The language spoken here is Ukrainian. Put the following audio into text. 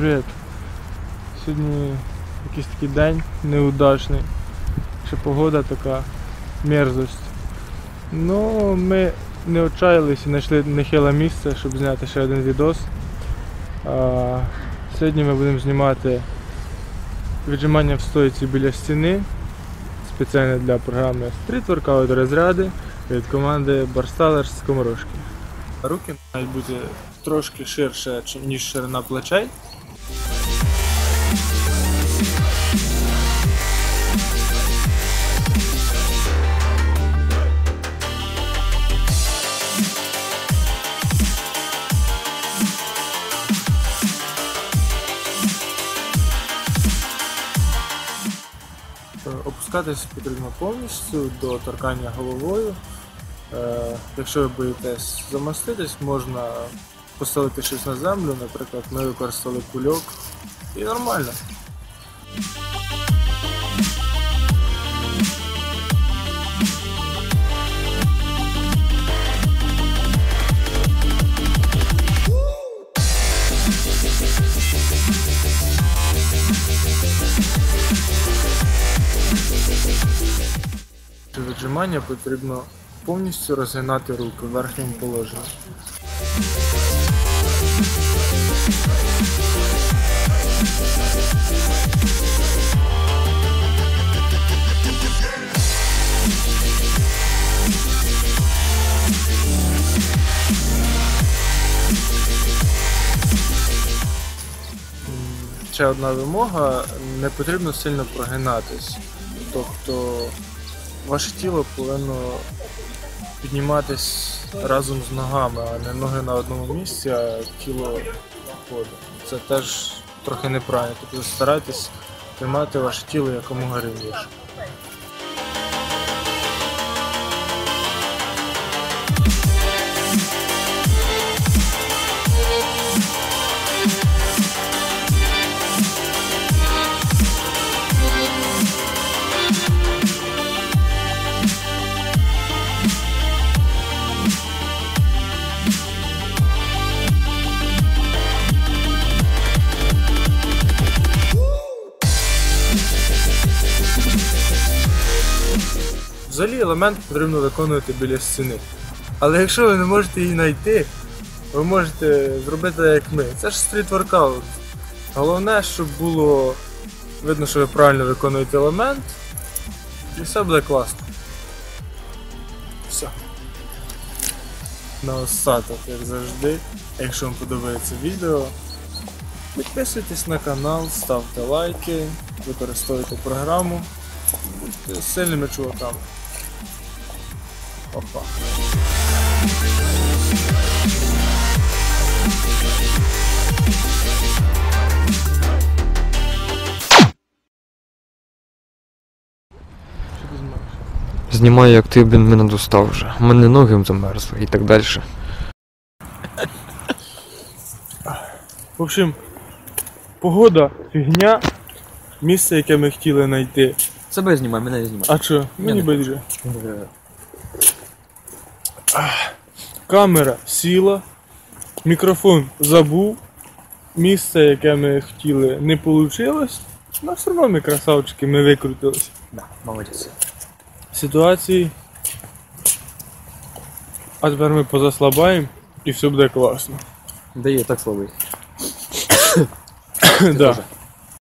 Привіт. Сьогодні якийсь такий день неудачний. Ще погода така, мерзость. Ну, ми не отчаялись і знайшли нехиле місце, щоб зняти ще один відос. Сьогодні ми будемо знімати віджимання в стойці біля стіни, спеціально для програми Street Workout розряди від команди Barstallers з Комарошки. Руки мають бути трошки ширше, ніж ширина плечей. Опускатись потрібно повністю до торкання головою. Якщо ви боїтесь замаститись, можна поставити щось на землю, наприклад, ми використали кульок і нормально. Для віджимання потрібно повністю розгинати руки в верхньому положенні. Ще одна вимога, не потрібно сильно прогинатись. Тобто ваше тіло повинно підніматись разом з ногами, а не ноги на одному місці, а тіло ходить. Це теж трохи неправильно, тобто старайтесь тримати ваше тіло якомога рівніше. Взагалі елемент потрібно виконувати біля стіни. Але якщо ви не можете її знайти, ви можете зробити як ми. Це ж стріт-воркаут. Головне, щоб було видно, що ви правильно виконуєте елемент, і все буде класно. Все. На остаток, як завжди, якщо вам подобається відео, підписуйтесь на канал, ставте лайки, використовуйте програму, будьте сильними чуваками. Опа. Знімаю, як ти, мене достав вже. У мене ноги замерзли і так далі. В общем, погода, фігня, місце, яке ми хотіли знайти. Себе знімай, мене не знімай. А що? Мені байдуже. Камера сіла, мікрофон забув, місце, яке ми хотіли, не вийшло. Але все одно ми красавчики, ми викрутилися. Да, молодець. Ситуації. А тепер ми позаслабаємо і все буде класно. Да є, так слабий. Да.